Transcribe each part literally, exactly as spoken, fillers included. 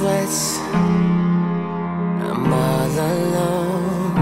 sweats, I'm all alone.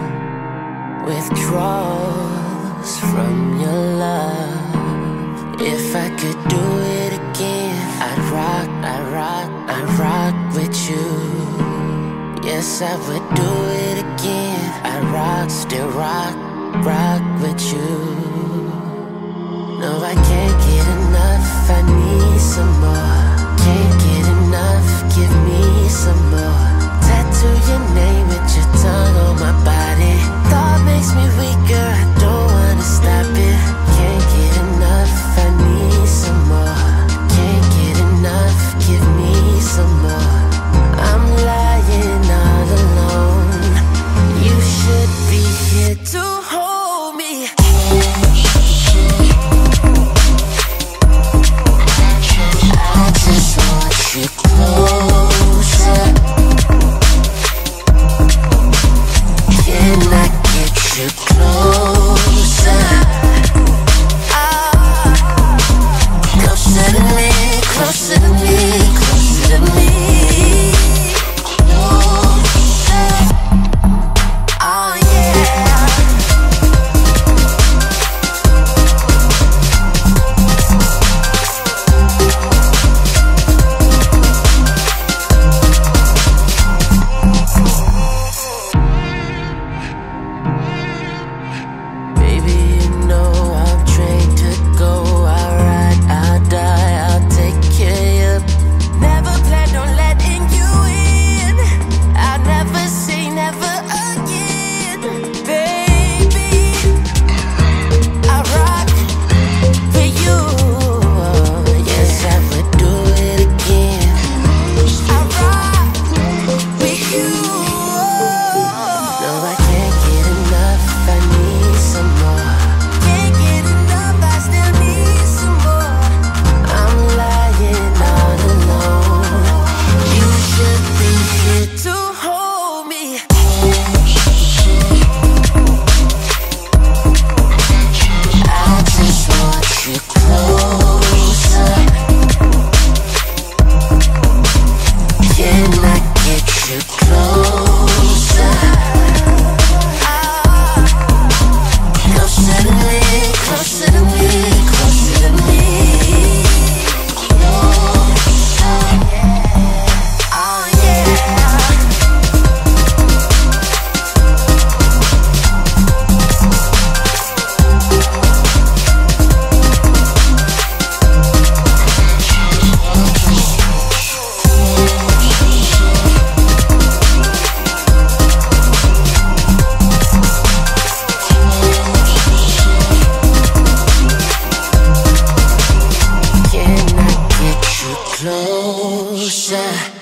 Withdrawals from your love. If I could do it again, I'd rock, I'd rock, I'd rock with you. Yes, I would do it again. I'd rock, still rock, rock with you. No, I can't get enough, I need some more. Can't get enough, give me some more. Tattoo your name with your tongue on my body. Thought makes me weaker, I don't wanna stop it. Can't get enough, I need some more. Can't get enough, give me some more. I'm lying all alone. You should be here to hold me. I just want you closer. Can I get you closer? Ah, closer to me, closer to me, closer to me. Closer. Oh yeah. Closer.